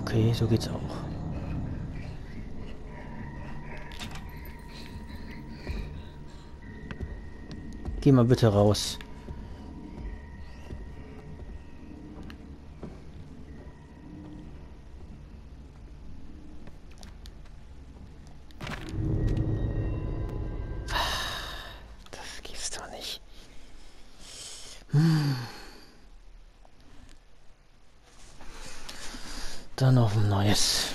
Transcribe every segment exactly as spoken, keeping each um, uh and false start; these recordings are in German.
Okay, so geht's auch. Geh mal bitte raus. Das gibt's doch nicht. Hm. Dann noch ein neues.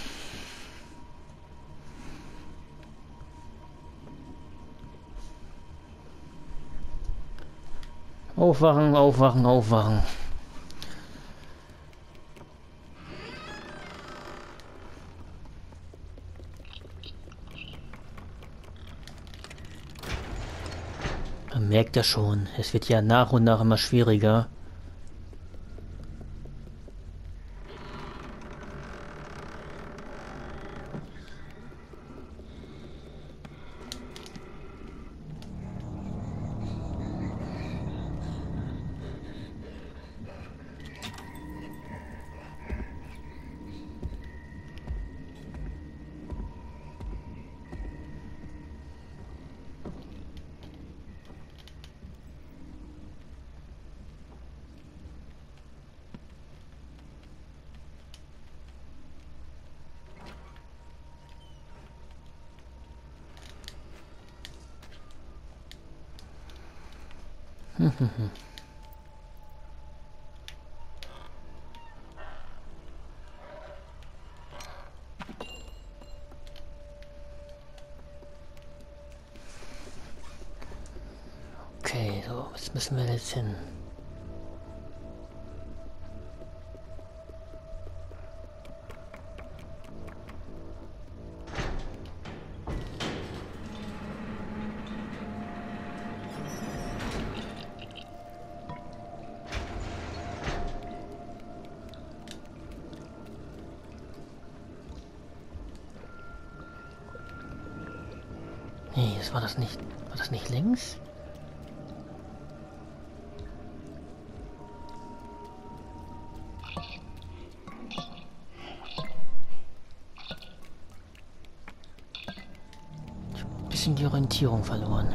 Aufwachen, aufwachen, aufwachen. Man merkt ja schon, es wird ja nach und nach immer schwieriger. Okay, so, was müssen wir jetzt hin? Nee, das war das nicht. War das nicht links? Ich hab ein bisschen die Orientierung verloren.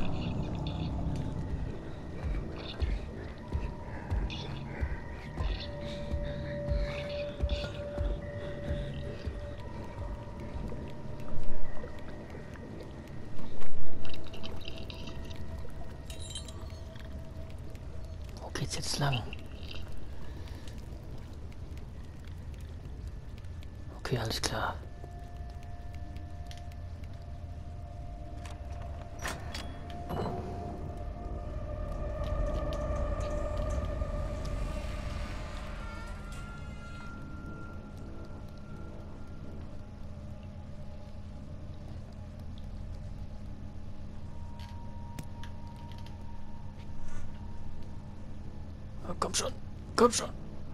Wo geht's jetzt lang? Okay, alles klar. Oh, komm schon, komm schon.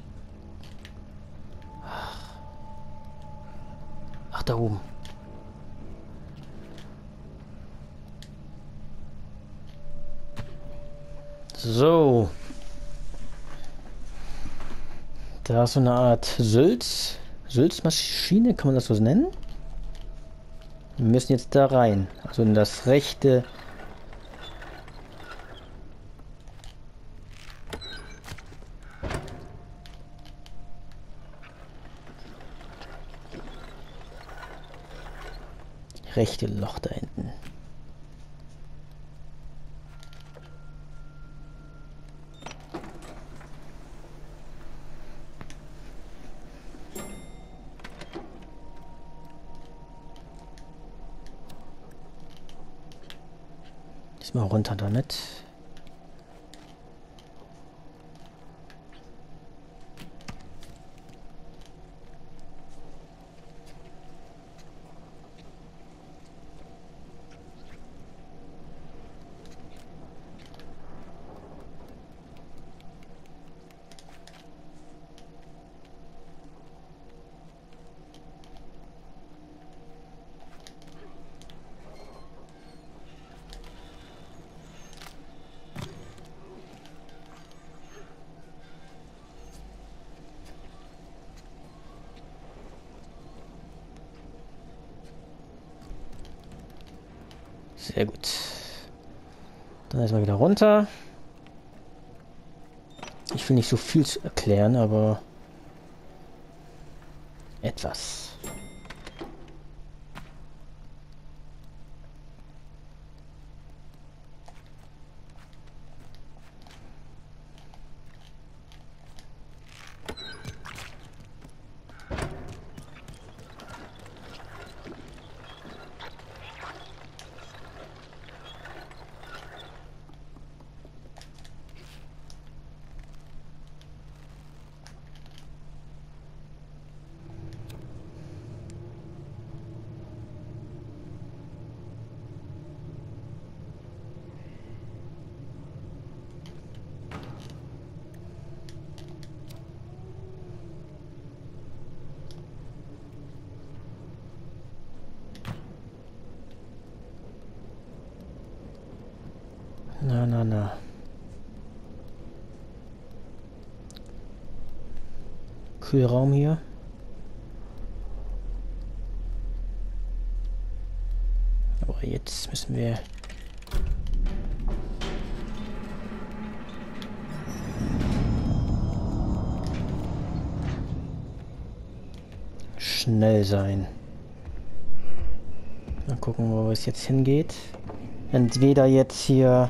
Ach, da oben. So. Da ist so eine Art Sülz. Sülzmaschine, kann man das so nennen? Wir müssen jetzt da rein. Also in das rechte. Rechte Loch da hinten. Mal runter damit. Sehr gut. Dann erstmal wieder runter. Ich will nicht so viel zu erklären, aber etwas. Na, na, na. Kühlraum hier. Aber jetzt müssen wir... schnell sein. Mal gucken, wo es jetzt hingeht. Entweder jetzt hier...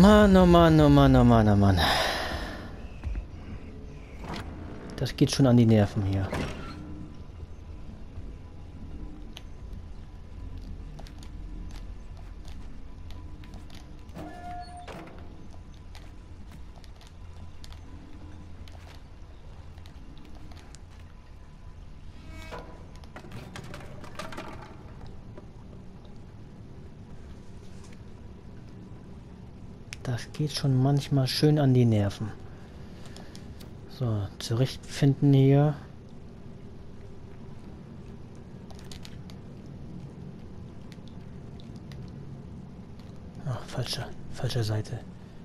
Mann, oh Mann, oh Mann, oh Mann, oh Mann. Das geht schon an die Nerven hier. Das geht schon manchmal schön an die Nerven. So, zurechtfinden hier. Ach, falsche, falsche Seite.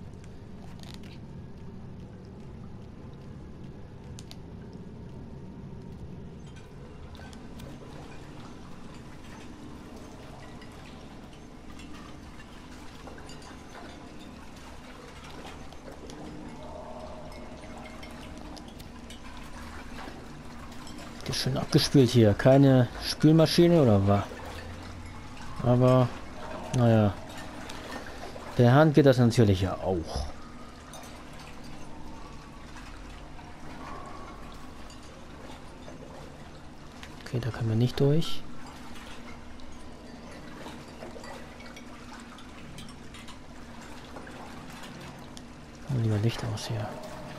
Schön abgespült hier. Keine Spülmaschine oder was? Aber, naja. Per Hand geht das natürlich ja auch. Okay, da können wir nicht durch. Machen wir lieber Licht aus hier.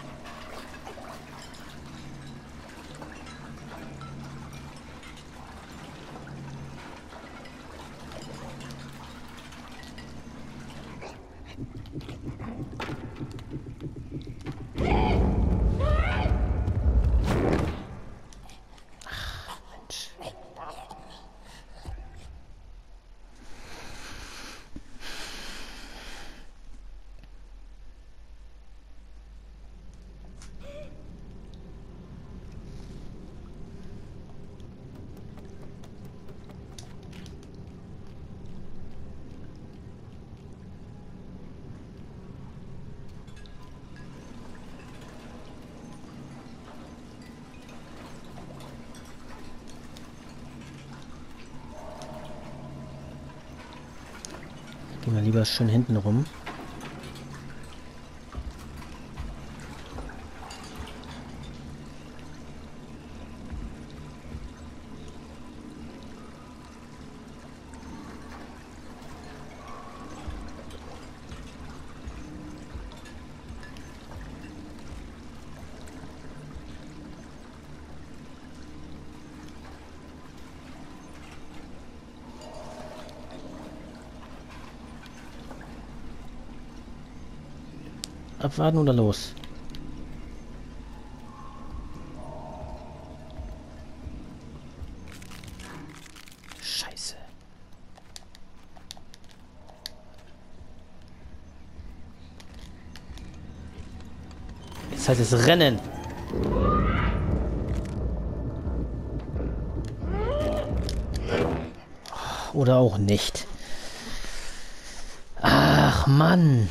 Gehen wir lieber schön hinten rum. Abwarten oder los? Scheiße. Jetzt heißt es rennen. Oder auch nicht. Ach Mann.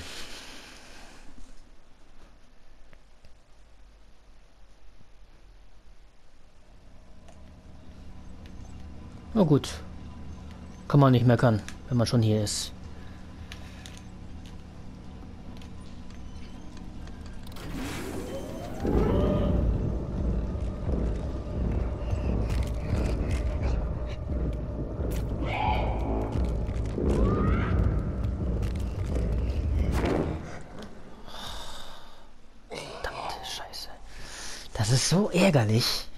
Na gut. Kann man nicht meckern, wenn man schon hier ist. Verdammte Scheiße. Das ist so ärgerlich.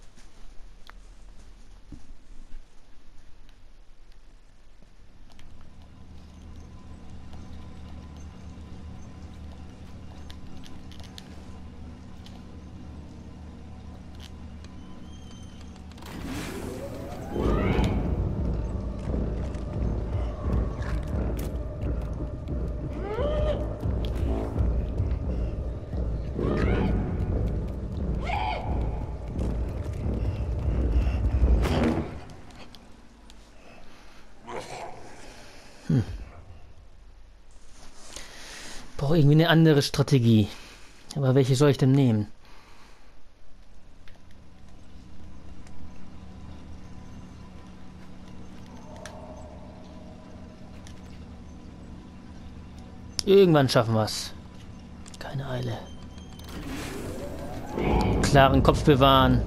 Hm. Brauche irgendwie eine andere Strategie. Aber welche soll ich denn nehmen? Irgendwann schaffen wir es. Keine Eile. Klaren Kopf bewahren.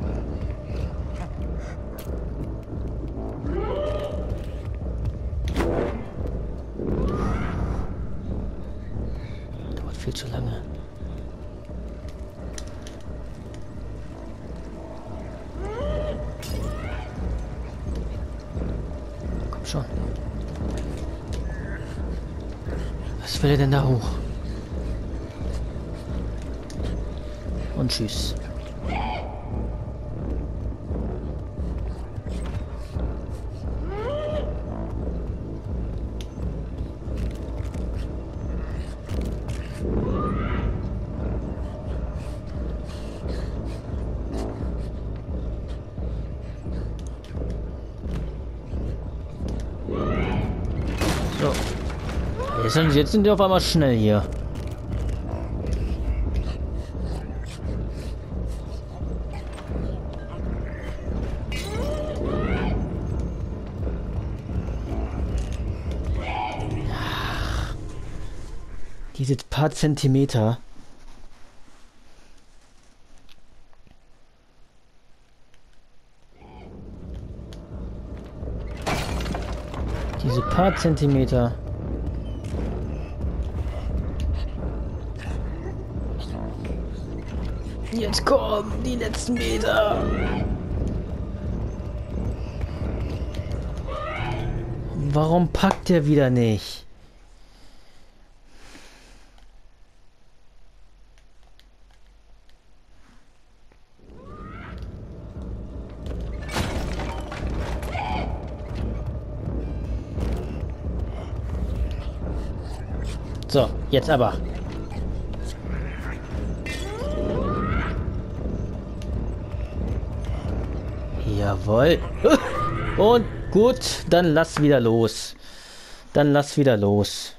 Dauert viel zu lange. Komm schon. Was will er denn da hoch? Und tschüss. So. Jetzt sind, jetzt sind die auf einmal schnell hier. Diese paar Zentimeter. Diese paar Zentimeter. Jetzt kommen die letzten Meter. Warum packt er wieder nicht? So, jetzt aber. Jawohl. Und gut, dann lass wieder los. Dann lass wieder los.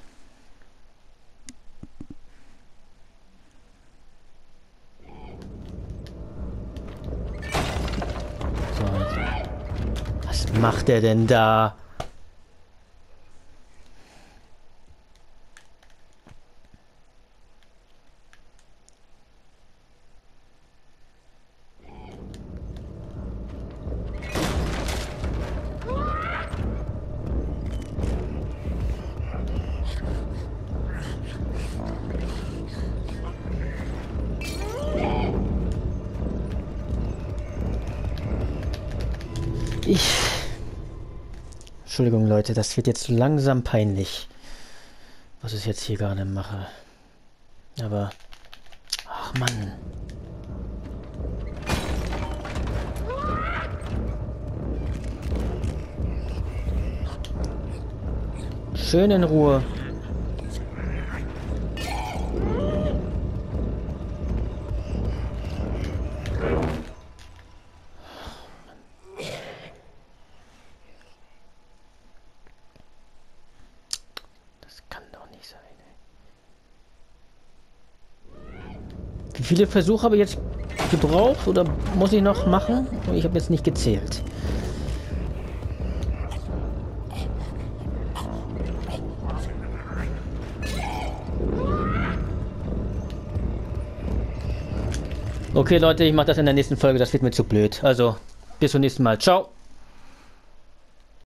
So. Was macht er denn da? Ich... Entschuldigung, Leute, das wird jetzt langsam peinlich, was ich jetzt hier gerade mache. Aber... Ach, Mann. Schön in Ruhe. Wie viele Versuche habe ich jetzt gebraucht oder muss ich noch machen? Ich habe jetzt nicht gezählt. Okay, Leute, ich mache das in der nächsten Folge. Das wird mir zu blöd. Also, bis zum nächsten Mal. Ciao.